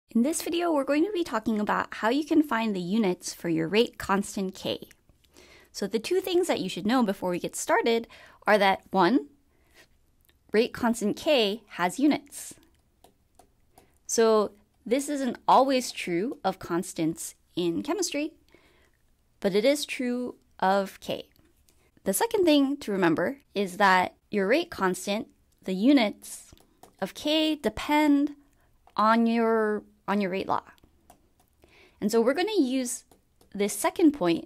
In this video, we're going to be talking about how you can find the units for your rate constant K. So the two things that you should know before we get started are that 1, rate constant K has units. So this isn't always true of constants in chemistry, but it is true of K. The second thing to remember is that your rate constant, the units of K, depend on your rate law. And so we're going to use this second point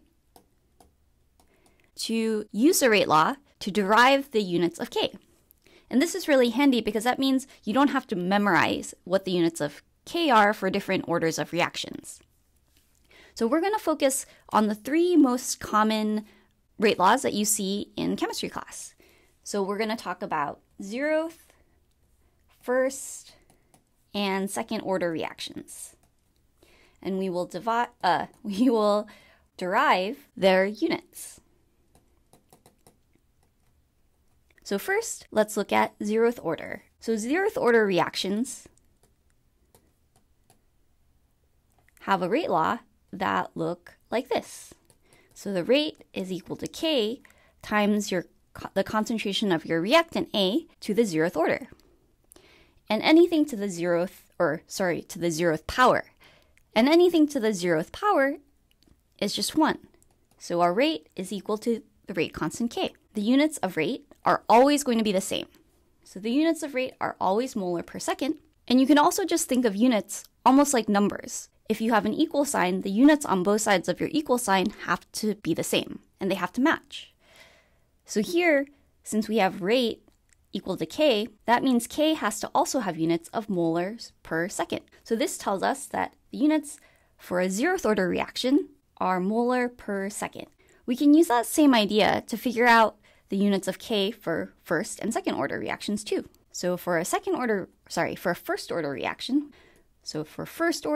to use the rate law to derive the units of K. And this is really handy because that means you don't have to memorize what the units of K are for different orders of reactions. So we're going to focus on the 3 most common rate laws that you see in chemistry class. So we're going to talk about 0th, 1st, and 2nd order reactions. And we will derive their units. So first, let's look at 0th order. So 0th order reactions have a rate law that look like this. So the rate is equal to K times the concentration of your reactant A to the 0th order. And anything to the 0th power. And anything to the 0th power is just 1. So our rate is equal to the rate constant K. The units of rate are always going to be the same. So the units of rate are always molar per second. And you can also just think of units almost like numbers. If you have an equal sign, the units on both sides of your equal sign have to be the same, and they have to match. So here, since we have rate equal to K, that means K has to also have units of molars per second. So this tells us that the units for a 0th order reaction are molar per second. We can use that same idea to figure out the units of K for 1st and 2nd order reactions too. So for a first order reaction, a first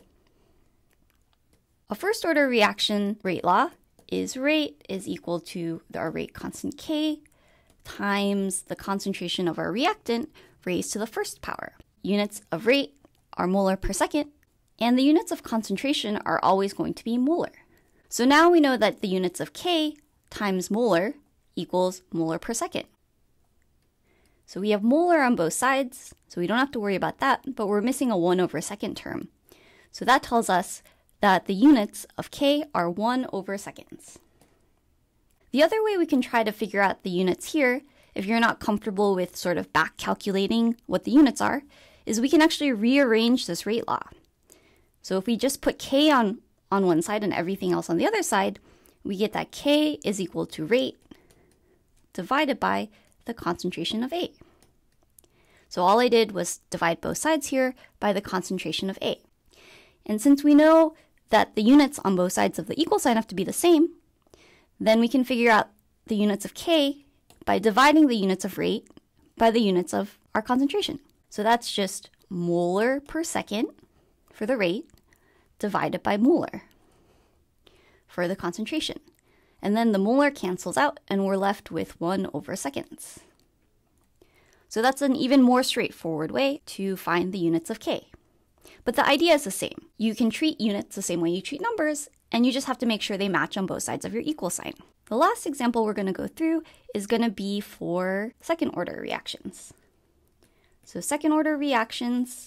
order reaction rate law is rate is equal to our rate constant K times the concentration of our reactant raised to the 1st power. Units of rate are molar per second, and the units of concentration are always going to be molar. So now we know that the units of K times molar equals molar per second. So we have molar on both sides, so we don't have to worry about that, but we're missing a 1/2 term. So that tells us that the units of K are 1/seconds. The other way we can try to figure out the units here, if you're not comfortable with sort of back calculating what the units are, is we can actually rearrange this rate law. So if we just put K on one side and everything else on the other side, we get that K is equal to rate divided by the concentration of A. So all I did was divide both sides here by the concentration of A. And since we know that the units on both sides of the equal sign have to be the same, then we can figure out the units of K by dividing the units of rate by the units of our concentration. So that's just molar per second for the rate divided by molar for the concentration. And then the molar cancels out and we're left with 1/seconds. So that's an even more straightforward way to find the units of K. But the idea is the same. You can treat units the same way you treat numbers, and you just have to make sure they match on both sides of your equal sign. The last example we're going to go through is going to be for 2nd order reactions. So 2nd order reactions,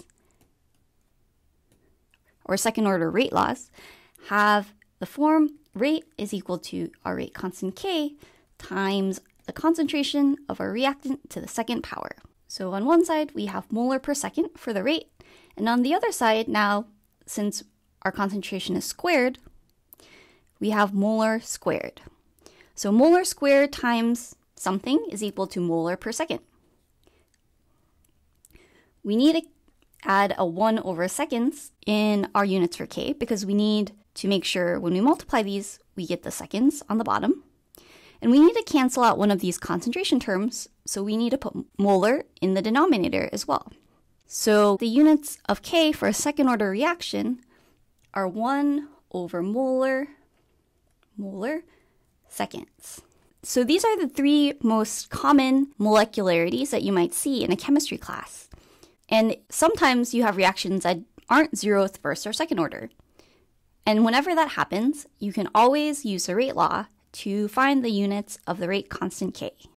or 2nd order rate laws, have the form rate is equal to our rate constant K times the concentration of our reactant to the 2nd power. So on one side, we have molar per second for the rate, and on the other side, now, since our concentration is squared, we have molar squared. So molar squared times something is equal to molar per second. We need to add a 1/seconds in our units for K because we need to make sure when we multiply these, we get the seconds on the bottom. And we need to cancel out one of these concentration terms, so we need to put molar in the denominator as well. So the units of K for a 2nd order reaction are 1/molar seconds. So these are the 3 most common molecularities that you might see in a chemistry class. And sometimes you have reactions that aren't 0th, 1st, or 2nd order. And whenever that happens, you can always use the rate law to find the units of the rate constant k.